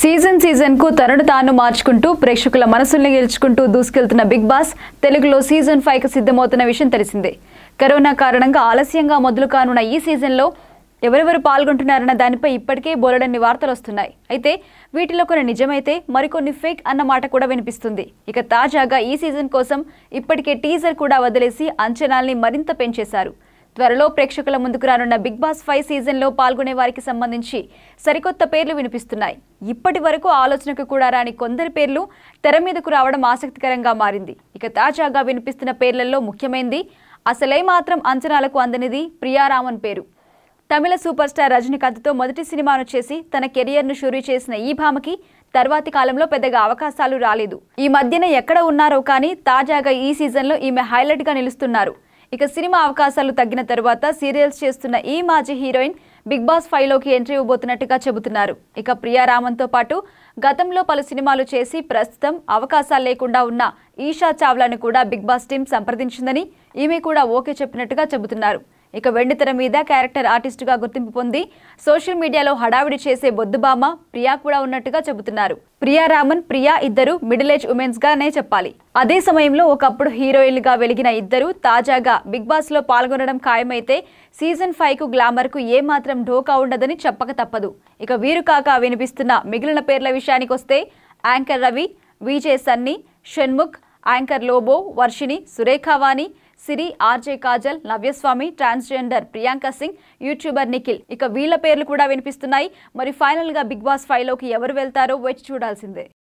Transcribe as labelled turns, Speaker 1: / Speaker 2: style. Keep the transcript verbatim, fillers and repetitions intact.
Speaker 1: Season season కు తనను తాను మార్చుకుంటూ ప్రేక్షకుల మనసుల్ని గెలుచుకుంటూ దూసుకెళ్తున్న బిగ్ బాస్ తెలుగులో సీజన్ ఫైవ్ కి సిద్ధమవుతున్న విషయం తెలిసిందే. కరోనా కారణంగా ఆలస్యంగా మొదలు కానున్న ఈ సీజన్లో ఎవరెవరు పాల్గొంటున్నారన్న దానిపై ఇప్పటికే బోలెడన్ని వార్తలు వస్తున్నాయి. అయితే వీటిలో కొన్ని నిజమైతే మరికొన్ని ఫేక్ అన్న మాట కూడా వినిపిస్తుంది. ఇక తాజాగా ఈ సీజన్ కోసం ఇప్పటికే టీజర్ కూడా వదిలేసి అంచనాల్ని మరింత పెంచేశారు. త్వరలో ప్రేక్షకుల ముందుకు రానున్న బిగ్ బాస్ ఫైవ్ సీజన్లో పాల్గొనే వారికి సంబంధించి సరికొత్త పేర్లు వినిపిస్తున్నాయి. ఇప్పటి వరకు ఆలోచనకు కూడా రాని కొందరి పేర్లు తెర మీదకు రావడం ఆసక్తికరంగా మారింది. ఇక తాజాగా వినిపిస్తున్న పేర్లలో ముఖ్యమైనది, అసలే మాత్రం అంచనాలకు అందనిది ప్రియారామన్ పేరు. తమిళ సూపర్ స్టార్ రజనీకాంత్తో మొదటి సినిమాను చేసి తన కెరియర్ను షురూ చేసిన ఈ భామకి తర్వాతి కాలంలో పెద్దగా అవకాశాలు రాలేదు. ఈ మధ్యన ఎక్కడ ఉన్నారో కానీ తాజాగా ఈ సీజన్లో ఈమె హైలైట్గా నిలుస్తున్నారు. ఇక సినిమా అవకాశాలు తగ్గిన తరువాత సీరియల్స్ చేస్తున్న ఈ మాజీ హీరోయిన్ బిగ్ బాస్ ఫైవ్ లోకి ఎంట్రీ ఇవ్వబోతున్నట్టుగా చెబుతున్నారు. ఇక ప్రియారామన్తో పాటు గతంలో పలు సినిమాలు చేసి ప్రస్తుతం అవకాశాలు లేకుండా ఉన్న ఈషా చావ్లాను కూడా బిగ్ బాస్ టీం సంప్రదించిందని, ఈమె కూడా ఓకే చెప్పినట్టుగా చెబుతున్నారు. ఇక వెండితెర మీద క్యారెక్టర్ ఆర్టిస్టుగా గుర్తింపు పొంది సోషల్ మీడియాలో హడావిడి చేసే బొద్దుబామ ప్రియా కూడా ఉన్నట్టుగా చెబుతున్నారు. ప్రియారామన్, ప్రియా ఇద్దరు మిడిల్ ఏజ్ ఉమెన్స్ గానే చెప్పాలి. అదే సమయంలో ఒకప్పుడు హీరోయిన్లుగా వెలిగిన ఇద్దరు తాజాగా బిగ్ బాస్ లో పాల్గొనడం ఖాయమైతే సీజన్ ఫైవ్ కు గ్లామర్ కు ఏమాత్రం ఢోకా ఉండదని చెప్పక తప్పదు. ఇక వీరు కాక వినిపిస్తున్న మిగిలిన పేర్ల విషయానికి వస్తే anchor Ravi, Vijay Sunny, Shanmukh, anchor Lobo, Varshini, Surekhavani, Siri, RJ Kajal, Navyaswami, transgender Priyanka Singh, YouTuber Nikhil, ఇక వీళ్ళ పేర్లు కూడా వినిపిస్తున్నాయి. మరి ఫైనల్ గా బిగ్ బాస్ ఫైవ్ లోకి ఎవరు వెళ్తారో వేచి చూడాల్సిందే.